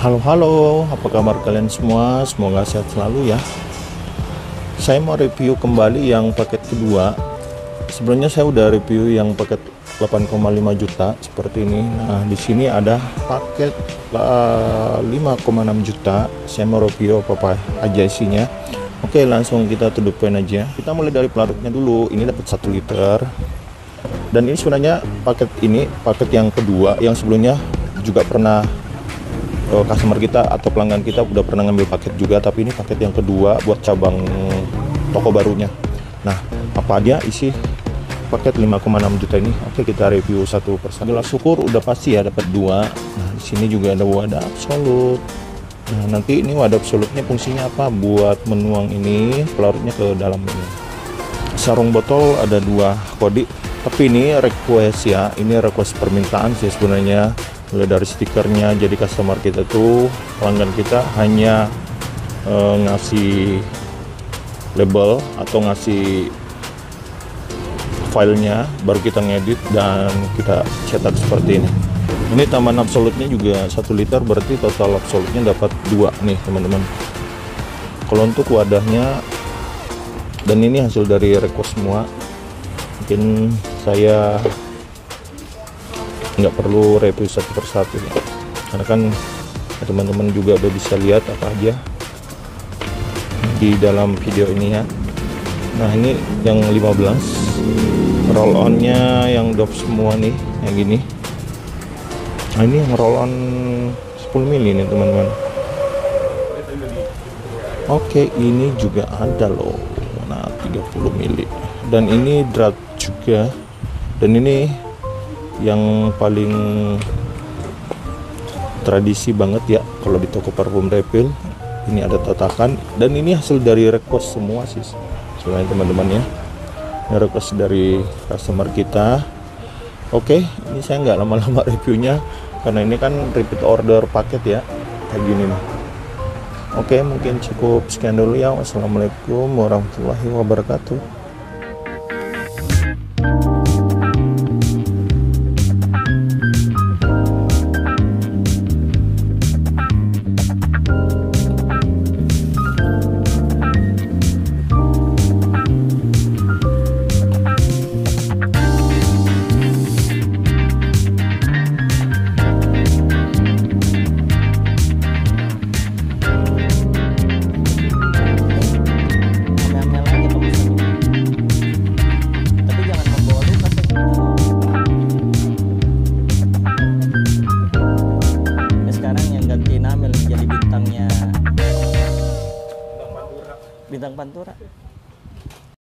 Halo, apa kabar kalian semua? Semoga sehat selalu ya. Saya mau review kembali yang paket kedua. Sebelumnya saya udah review yang paket 8,5 juta seperti ini. Nah, di sini ada paket 5,6 juta. Saya mau review apa aja isinya. Oke, langsung kita to the point aja. Kita mulai dari pelarutnya dulu. Ini dapat 1 liter. Dan ini sebenarnya paket yang kedua. Yang sebelumnya juga pernah customer kita atau pelanggan kita udah pernah ngambil paket juga, tapi ini paket yang kedua buat cabang toko barunya. Nah, apa aja isi paket 5,6 juta ini? Oke, kita review satu persatu. Gelas syukur udah pasti ya dapat 2. Nah, di sini juga ada wadah absolut. Nah, nanti ini wadah absolutnya fungsinya apa? Buat menuang ini pelarutnya ke dalam ini. Sarung botol ada 2 kode, tapi ini request ya, ini request permintaan sih sebenarnya. Mulai dari stikernya, jadi customer kita tuh, pelanggan kita hanya ngasih label atau ngasih filenya, baru kita ngedit dan kita cetak seperti ini. Ini tambahan absolutnya juga 1 liter, berarti total absolutnya dapat 2 nih teman-teman. Kalau untuk wadahnya, dan ini hasil dari request semua, mungkin saya nggak perlu review satu persatu ya, karena kan teman-teman juga udah bisa lihat apa aja di dalam video ini ya. Nah, ini yang 15 roll onnya yang dop semua nih, yang gini. Nah, ini yang roll on 10 mili nih teman-teman. Oke, ini juga ada loh. Nah, 30 mili, dan ini drat juga, dan ini yang paling tradisi banget ya kalau di toko parfum refill. Ini ada tatakan, dan ini hasil dari request semua sih sebenarnya teman-teman ya. Ini request dari customer kita. Oke, ini saya nggak lama-lama reviewnya karena ini kan repeat order paket ya, kayak gini nih. Oke, mungkin cukup sekian dulu ya. Wassalamualaikum warahmatullahi wabarakatuh. Bintang Pantura.